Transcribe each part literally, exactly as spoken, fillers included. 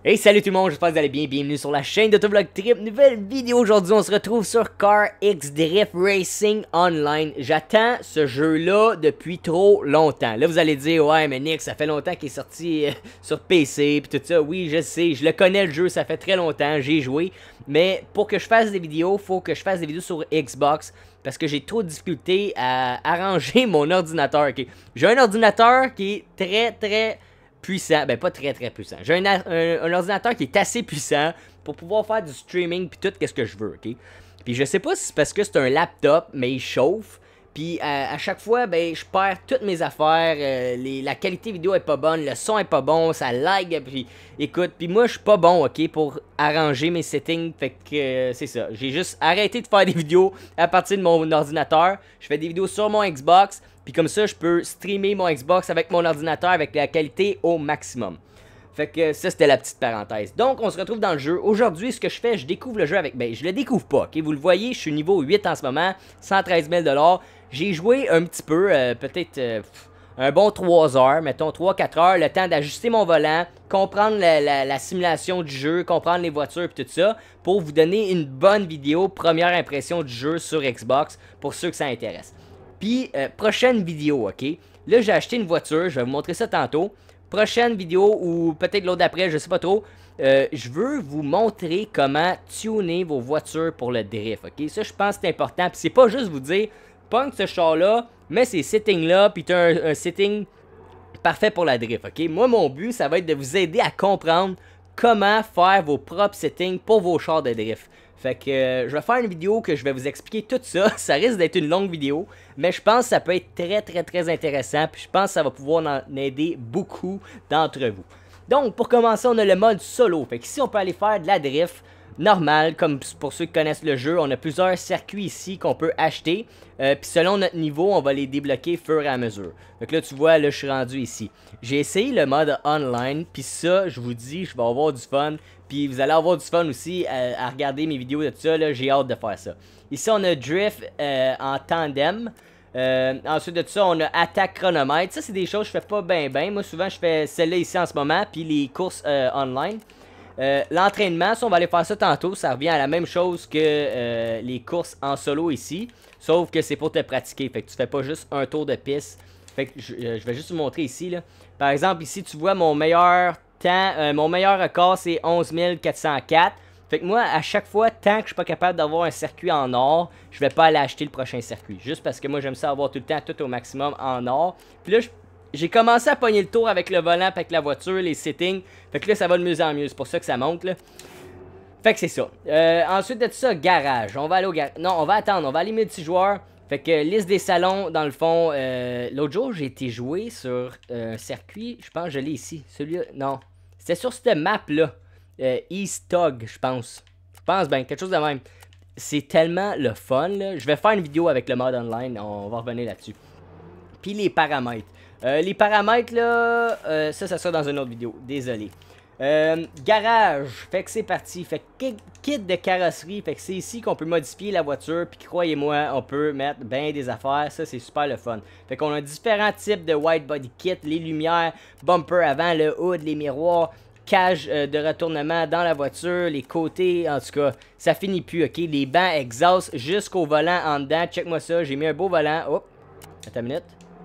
Hey, salut tout le monde, j'espère que vous allez bien, bienvenue sur la chaîne d'Autovlog Trip. Nouvelle vidéo aujourd'hui, on se retrouve sur Car X Drift Racing Online. J'attends ce jeu-là depuis trop longtemps. Là, vous allez dire, ouais, mais Nick, ça fait longtemps qu'il est sorti euh, sur P C, puis tout ça. Oui, je sais, je le connais le jeu, ça fait très longtemps, j'ai joué. Mais pour que je fasse des vidéos, faut que je fasse des vidéos sur Xbox. Parce que j'ai trop de difficultés à arranger mon ordinateur. Okay? J'ai un ordinateur qui est très, très... puissant, ben pas très très puissant. J'ai un, un, un ordinateur qui est assez puissant pour pouvoir faire du streaming puis tout qu'est-ce que je veux, ok? Puis je sais pas si c'est parce que c'est un laptop, mais il chauffe. Puis à, à chaque fois, ben je perds toutes mes affaires, euh, les, la qualité vidéo est pas bonne, le son est pas bon, ça lag, puis écoute, puis moi je suis pas bon, ok, pour arranger mes settings, fait que euh, c'est ça. J'ai juste arrêté de faire des vidéos à partir de mon ordinateur, je fais des vidéos sur mon Xbox, puis comme ça je peux streamer mon Xbox avec mon ordinateur avec la qualité au maximum. Fait que ça, c'était la petite parenthèse. Donc, on se retrouve dans le jeu. Aujourd'hui, ce que je fais, je découvre le jeu avec... Ben, je le découvre pas, ok? Vous le voyez, je suis niveau huit en ce moment, cent treize mille dollars. J'ai joué un petit peu, euh, peut-être euh, un bon trois heures, mettons trois quatre heures, le temps d'ajuster mon volant, comprendre la, la, la simulation du jeu, comprendre les voitures et tout ça, pour vous donner une bonne vidéo, première impression du jeu sur Xbox, pour ceux que ça intéresse. Puis, euh, prochaine vidéo, ok? Là, j'ai acheté une voiture, je vais vous montrer ça tantôt. Prochaine vidéo, ou peut-être l'autre d'après, je sais pas trop, euh, je veux vous montrer comment tuner vos voitures pour le drift, ok? Ça, je pense que c'est important, puis c'est pas juste vous dire, punk ce char-là, mets ces settings-là, puis tu as un, un setting parfait pour la drift, ok? Moi, mon but, ça va être de vous aider à comprendre comment faire vos propres settings pour vos chars de drift. Fait que euh, je vais faire une vidéo que je vais vous expliquer tout ça. Ça risque d'être une longue vidéo, mais je pense que ça peut être très très très intéressant. Puis je pense que ça va pouvoir en aider beaucoup d'entre vous. Donc pour commencer, on a le mode solo. Fait que ici on peut aller faire de la drift normale, comme pour ceux qui connaissent le jeu. On a plusieurs circuits ici qu'on peut acheter. Euh, Puis selon notre niveau, on va les débloquer fur et à mesure. Donc là tu vois, là je suis rendu ici. J'ai essayé le mode online. Puis ça, je vous dis, je vais avoir du fun. Puis vous allez avoir du fun aussi à, à regarder mes vidéos de tout ça, là, j'ai hâte de faire ça. Ici, on a Drift euh, en tandem. Euh, ensuite de tout ça, on a Attaque chronomètre. Ça, c'est des choses que je fais pas bien bien. Moi, souvent, je fais celle-là ici en ce moment, puis les courses euh, online. Euh, L'entraînement, ça, on va aller faire ça tantôt. Ça revient à la même chose que euh, les courses en solo ici. Sauf que c'est pour te pratiquer. Fait que tu fais pas juste un tour de piste. Fait que je, je vais juste vous montrer ici, là. Par exemple, ici, tu vois mon meilleur... Temps, euh, mon meilleur record c'est onze mille quatre cent quatre. Fait que moi, à chaque fois, tant que je suis pas capable d'avoir un circuit en or, je vais pas aller acheter le prochain circuit. Juste parce que moi, j'aime ça avoir tout le temps, tout au maximum en or. Puis là, j'ai commencé à pogner le tour avec le volant, avec la voiture, les settings. Fait que là, ça va de mieux en mieux. C'est pour ça que ça monte, là. Fait que c'est ça. Euh, ensuite de tout ça, garage. On va aller au garage. Non, on va attendre. On va aller multijoueur. Fait que liste des salons, dans le fond, euh, l'autre jour, j'ai été jouer sur euh, un circuit. Je pense que je l'ai ici. Celui-là, non. C'était sur cette map-là. Euh, East Tog, je pense. Je pense bien, quelque chose de même. C'est tellement le fun, là. Je vais faire une vidéo avec le mode online. On va revenir là-dessus. Puis les paramètres. Euh, les paramètres, là, euh, ça, ça sera dans une autre vidéo. Désolé. Euh, garage, fait que c'est parti. Fait que kit de carrosserie, fait que c'est ici qu'on peut modifier la voiture. Puis croyez-moi, on peut mettre bien des affaires. Ça, c'est super le fun. Fait qu'on a différents types de white body kit. Les lumières, bumper avant, le hood, les miroirs, cage euh, de retournement dans la voiture, les côtés, en tout cas, ça finit plus, ok? Les bancs exhaust jusqu'au volant en dedans. Check-moi ça, j'ai mis un beau volant. Hop, attends une minute.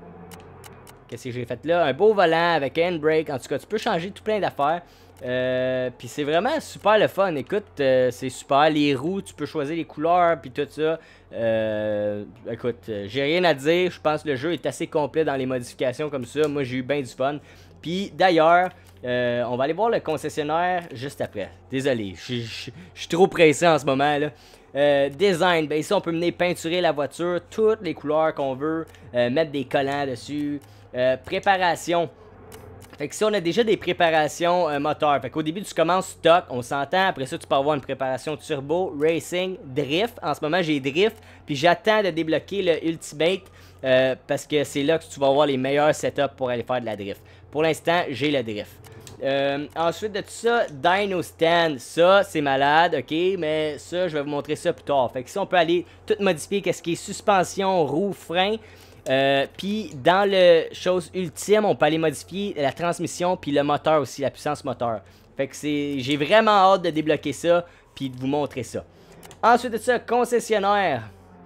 Qu'est-ce que j'ai fait là? Un beau volant avec un handbrake. En tout cas, tu peux changer tout plein d'affaires. Euh, puis c'est vraiment super le fun. Écoute, euh, c'est super. Les roues, tu peux choisir les couleurs, puis tout ça. Euh, écoute, euh, j'ai rien à dire. Je pense que le jeu est assez complet dans les modifications comme ça. Moi, j'ai eu bien du fun. Puis d'ailleurs, euh, on va aller voir le concessionnaire juste après. Désolé, je suis trop pressé en ce moment là. Euh, design, ben ici on peut venir peinturer la voiture, toutes les couleurs qu'on veut, euh, mettre des collants dessus. Euh, préparation. Fait que si on a déjà des préparations euh, moteurs, fait qu'au début tu commences stock, on s'entend, après ça tu peux avoir une préparation turbo, racing, drift. En ce moment j'ai drift, puis j'attends de débloquer le ultimate euh, parce que c'est là que tu vas avoir les meilleurs setups pour aller faire de la drift. Pour l'instant j'ai le drift. Euh, ensuite de tout ça, Dyno Stand, ça c'est malade, ok, mais ça je vais vous montrer ça plus tard. Fait que si on peut aller tout modifier, qu'est-ce qui est suspension, roue, frein. Euh, puis dans le chose ultime, on peut aller modifier la transmission puis le moteur aussi, la puissance moteur. Fait que c'est, j'ai vraiment hâte de débloquer ça, puis de vous montrer ça. Ensuite de ça, concessionnaire.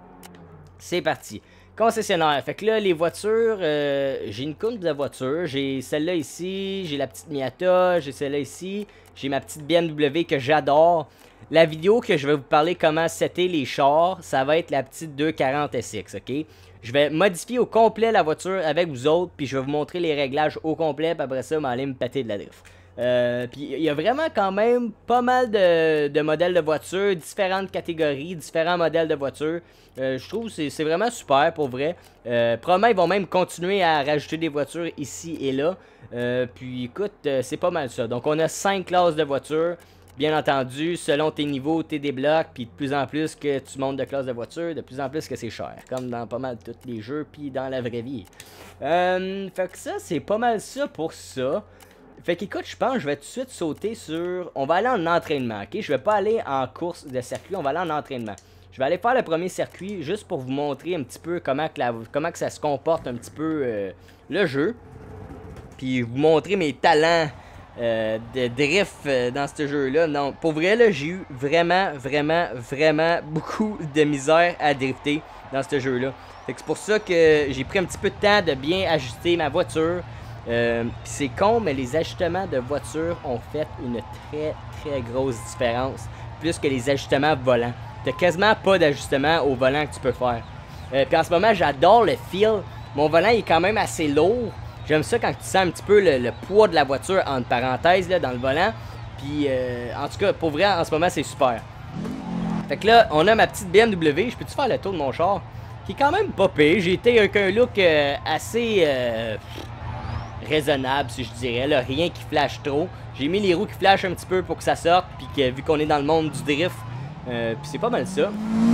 C'est parti. Concessionnaire. Fait que là, les voitures, euh, j'ai une coupe de voitures. J'ai celle-là ici, j'ai la petite Miata, j'ai celle-là ici, j'ai ma petite B M W que j'adore. La vidéo que je vais vous parler comment setter les chars, ça va être la petite deux quarante S X, ok? Je vais modifier au complet la voiture avec vous autres, puis je vais vous montrer les réglages au complet, puis après ça, je vais aller me péter de la drift. Euh, puis il y a vraiment quand même pas mal de, de modèles de voitures, différentes catégories, différents modèles de voitures. Euh, je trouve que c'est vraiment super pour vrai. Euh, probablement ils vont même continuer à rajouter des voitures ici et là. Euh, puis écoute, euh, c'est pas mal ça. Donc on a cinq classes de voitures. Bien entendu, selon tes niveaux, tes débloques, puis de plus en plus que tu montes de classe de voiture, de plus en plus que c'est cher. Comme dans pas mal tous les jeux, puis dans la vraie vie. Euh, fait que ça, c'est pas mal ça pour ça. Fait qu'écoute, je pense que je vais tout de suite sauter sur... On va aller en entraînement, ok? Je vais pas aller en course de circuit, on va aller en entraînement. Je vais aller faire le premier circuit juste pour vous montrer un petit peu comment que, la... comment que ça se comporte un petit peu euh, le jeu. Puis vous montrer mes talents euh, de drift euh, dans ce jeu-là. Non, pour vrai, là, j'ai eu vraiment, vraiment, vraiment beaucoup de misère à drifter dans ce jeu-là. Fait que c'est pour ça que j'ai pris un petit peu de temps de bien ajuster ma voiture. Euh, Puis c'est con, mais les ajustements de voiture ont fait une très très grosse différence. Plus que les ajustements volants. T'as quasiment pas d'ajustement au volant que tu peux faire. Euh, Puis en ce moment, j'adore le feel. Mon volant il est quand même assez lourd. J'aime ça quand tu sens un petit peu le, le poids de la voiture entre parenthèses là, dans le volant. Puis euh, en tout cas, pour vrai, en ce moment, c'est super. Fait que là, on a ma petite B M W. Je peux-tu faire le tour de mon char? Qui est quand même pas pire. J'ai été avec un look euh, assez... Euh, raisonnable si je dirais, là, rien qui flash trop. J'ai mis les roues qui flashent un petit peu pour que ça sorte, puis que vu qu'on est dans le monde du drift, euh, puis c'est pas mal ça.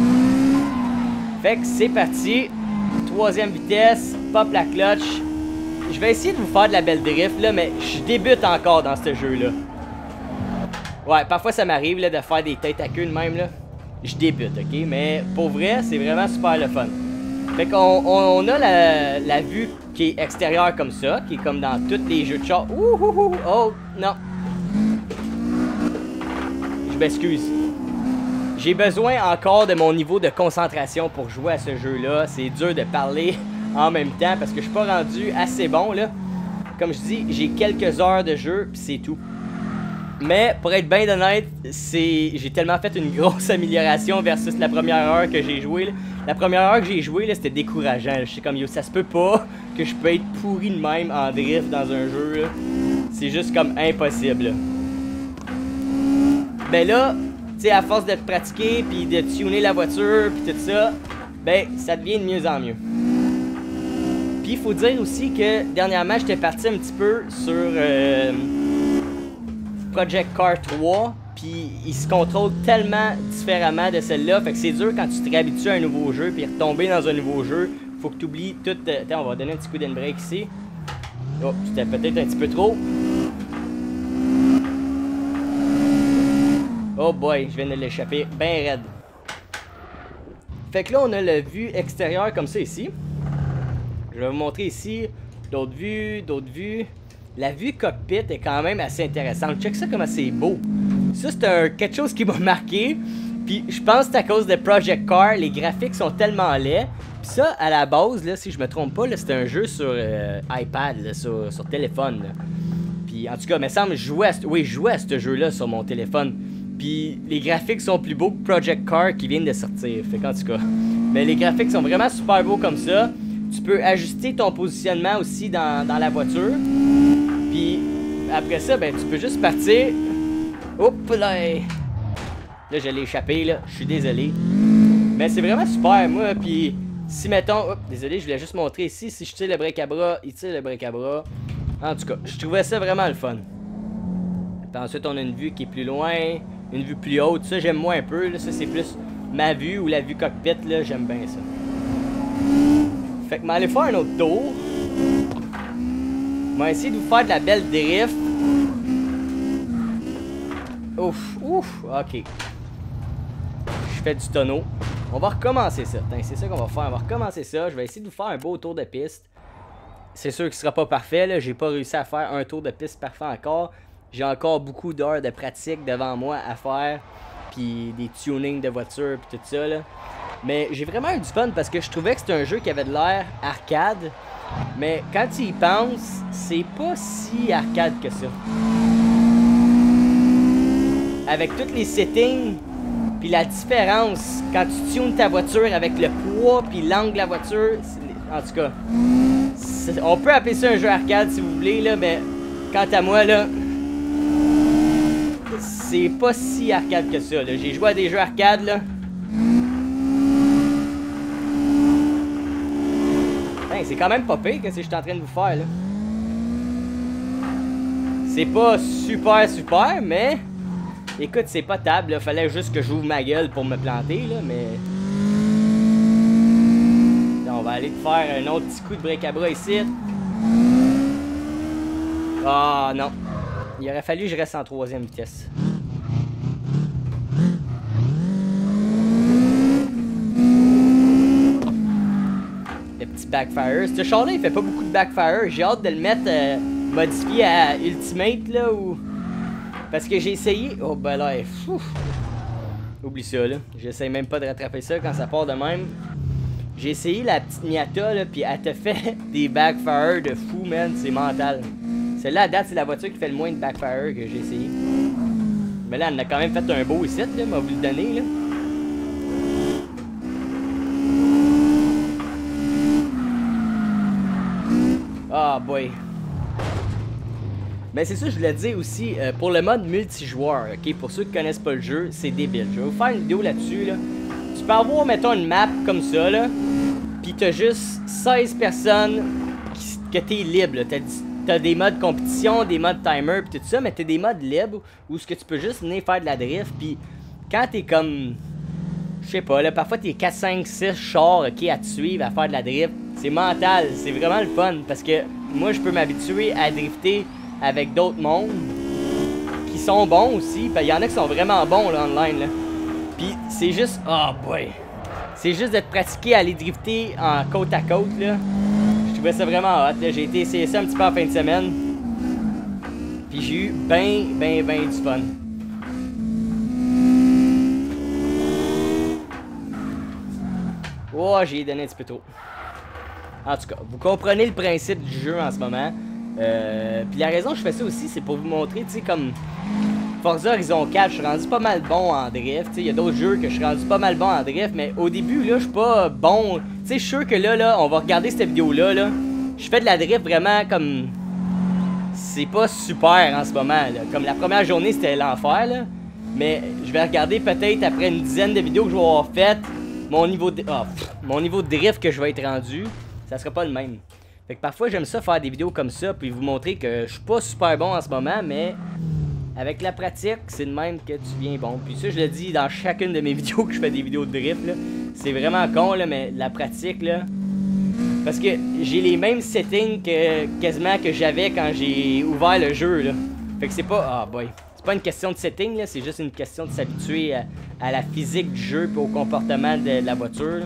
Fait que c'est parti, troisième vitesse, pop la clutch. Je vais essayer de vous faire de la belle drift là, mais je débute encore dans ce jeu là. Ouais, parfois ça m'arrive là de faire des têtes à queue de même là. Je débute, ok, mais pour vrai c'est vraiment super le fun. Fait qu'on on, on a la, la vue qui est extérieure comme ça, qui est comme dans tous les jeux de char. Ouh, ouh, ouh, oh, non. Je m'excuse. J'ai besoin encore de mon niveau de concentration pour jouer à ce jeu-là. C'est dur de parler en même temps parce que je suis pas rendu assez bon, là. Comme je dis, j'ai quelques heures de jeu, puis c'est tout. Mais, pour être bien honnête, c'est j'ai tellement fait une grosse amélioration versus la première heure que j'ai joué. Là. La première heure que j'ai joué, c'était décourageant. Je sais comme, yo, ça se peut pas que je peux être pourri de même en drift dans un jeu. C'est juste comme impossible. Là. Ben là, tu sais, à force de te pratiquer, puis de tuner la voiture, puis tout ça, ben, ça devient de mieux en mieux. Puis, il faut dire aussi que, dernièrement, j'étais parti un petit peu sur... Euh, Project Car trois, puis il se contrôle tellement différemment de celle-là, fait que c'est dur quand tu te réhabitues à un nouveau jeu, puis retomber dans un nouveau jeu, faut que tu oublies tout... Euh, attends, on va donner un petit coup d'handbrake ici. Oh, c'était peut-être un petit peu trop. Oh boy, je viens de l'échapper, ben raide. Fait que là, on a la vue extérieure comme ça ici. Je vais vous montrer ici d'autres vues, d'autres vues. La vue cockpit est quand même assez intéressante. Check ça comment c'est beau. Ça, c'est un, quelque chose qui m'a marqué. Puis je pense que c'est à cause de Project Car. Les graphiques sont tellement laids. Puis ça, à la base, là, si je me trompe pas, c'est un jeu sur euh, iPad, là, sur, sur téléphone. Là. Puis en tout cas, il me semble que je jouais à, oui, je jouais à ce jeu-là sur mon téléphone. Puis les graphiques sont plus beaux que Project Car qui viennent de sortir. Fait qu'en tout cas, mais les graphiques sont vraiment super beaux comme ça. Tu peux ajuster ton positionnement aussi dans, dans la voiture. Puis après ça, ben tu peux juste partir. Oups là! Là, je l'ai échappé, là. Je suis désolé. Mais c'est vraiment super, moi. Puis si, mettons... Oups, désolé, je voulais juste montrer ici. Si je tire le break à bras, il tire le break à bras. En tout cas, je trouvais ça vraiment le fun. Puis ensuite, on a une vue qui est plus loin. Une vue plus haute. Ça, j'aime moins un peu. Là. Ça, c'est plus ma vue ou la vue cockpit, là. J'aime bien ça. Fait que je vais aller faire un autre tour. Je vais essayer de vous faire de la belle drift. Ouf, ouf, ok. Je fais du tonneau. On va recommencer ça. C'est ça qu'on va faire. On va recommencer ça. Je vais essayer de vous faire un beau tour de piste. C'est sûr qu'il sera pas parfait. J'ai pas réussi à faire un tour de piste parfait encore. j'ai encore beaucoup d'heures de pratique devant moi à faire. Puis des tunings de voiture puis tout ça là. Mais j'ai vraiment eu du fun parce que je trouvais que c'était un jeu qui avait de l'air arcade. Mais quand tu y penses, c'est pas si arcade que ça. Avec tous les settings, puis la différence quand tu tunes ta voiture avec le poids puis l'angle de la voiture, en tout cas, on peut appeler ça un jeu arcade si vous voulez là, mais quant à moi là, c'est pas si arcade que ça. J'ai joué à des jeux arcade là. C'est quand même pas pire que ce que je suis en train de vous faire là. C'est pas super super, mais écoute, c'est potable là. Fallait juste que j'ouvre ma gueule pour me planter là, mais là, on va aller te faire un autre petit coup de bric-à-bras ici. Ah non, il aurait fallu que je reste en troisième vitesse. Petit backfire. Ce char-là, il fait pas beaucoup de backfire. J'ai hâte de le mettre euh, modifié à Ultimate, là, ou... Parce que j'ai essayé... Oh, ben là, fou. Oublie ça, là. J'essaie même pas de rattraper ça quand ça part de même. J'ai essayé la petite Miata, là, pis elle te fait des backfire de fou, man. C'est mental. Celle-là, à date, c'est la voiture qui fait le moins de backfire que j'ai essayé. Mais là, elle en a quand même fait un beau ici, là. M'a vous le donner, là. Ah, oh boy. Mais c'est ça, je voulais dire aussi, euh, pour le mode multijoueur, ok, pour ceux qui connaissent pas le jeu, c'est débile. Je vais vous faire une vidéo là-dessus, là. Tu peux avoir, mettons, une map comme ça, là, pis t'as juste seize personnes qui, que t'es libre, t'as, t'as des modes compétition, des modes timer, pis tout ça, mais t'as des modes libres où ce que tu peux juste venir faire de la drift, pis quand t'es comme... Je sais pas, là, parfois t'es quatre, cinq, six chars, ok, à te suivre, à faire de la drift. C'est mental, c'est vraiment le fun, parce que moi, je peux m'habituer à drifter avec d'autres mondes qui sont bons aussi. Il y en a qui sont vraiment bons, là, online, là. Puis c'est juste, oh boy, c'est juste de te pratiquer à aller drifter en côte à côte, là. Je trouvais ça vraiment hot, là. J'ai été essayer ça un petit peu en fin de semaine. Puis j'ai eu ben, ben, ben du fun. Oh, j'ai donné un petit peu trop. En tout cas, vous comprenez le principe du jeu en ce moment. Euh, Puis la raison que je fais ça aussi, c'est pour vous montrer, tu sais, comme Forza Horizon quatre, je suis rendu pas mal bon en drift. Il y a d'autres jeux que je suis rendu pas mal bon en drift, mais au début, là, je suis pas bon. Tu sais, je suis sûr que là, là, on va regarder cette vidéo-là, là. Je fais de la drift vraiment comme... C'est pas super en ce moment, là. Comme la première journée, c'était l'enfer, là. Mais je vais regarder peut-être après une dizaine de vidéos que je vais avoir faites. Mon niveau de... Oh, pff, mon niveau de drift que je vais être rendu, ça sera pas le même. Fait que parfois j'aime ça faire des vidéos comme ça, puis vous montrer que je suis pas super bon en ce moment, mais avec la pratique, c'est de même que tu viens bon. Puis ça, je le dis dans chacune de mes vidéos que je fais des vidéos de drift, là. C'est vraiment con, là, mais la pratique, là... Parce que j'ai les mêmes settings que quasiment que j'avais quand j'ai ouvert le jeu, là. Fait que c'est pas... Ah, oh boy. C'est pas une question de setting, là, c'est juste une question de s'habituer à, à la physique du jeu et au comportement de, de la voiture, là.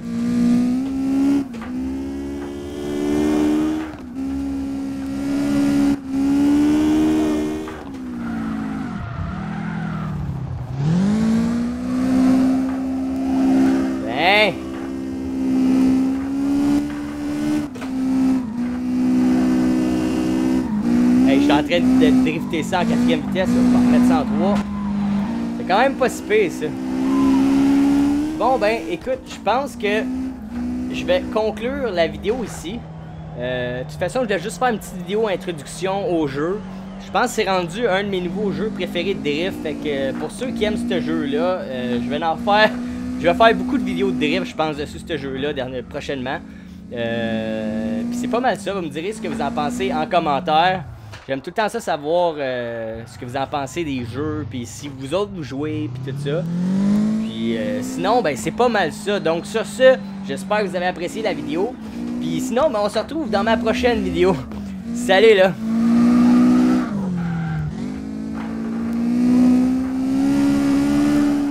Ben! Hey, je suis en train de drifter ça en quatrième vitesse, on va remettre ça en trois. C'est quand même pas si pire, ça. Bon, ben, écoute, je pense que je vais conclure la vidéo ici. Euh, de toute façon, je vais juste faire une petite vidéo introduction au jeu. Je pense que c'est rendu un de mes nouveaux jeux préférés de drift. Fait que pour ceux qui aiment ce jeu-là, euh, je vais en faire... Je vais faire beaucoup de vidéos de drift, je pense, dessus ce jeu-là prochainement. Euh, Puis c'est pas mal ça, vous me direz ce que vous en pensez en commentaire. J'aime tout le temps ça, savoir euh, ce que vous en pensez des jeux, puis si vous autres vous jouez, puis tout ça. Puis euh, sinon, ben c'est pas mal ça. Donc sur ce, j'espère que vous avez apprécié la vidéo. Puis sinon, ben, on se retrouve dans ma prochaine vidéo. Salut là!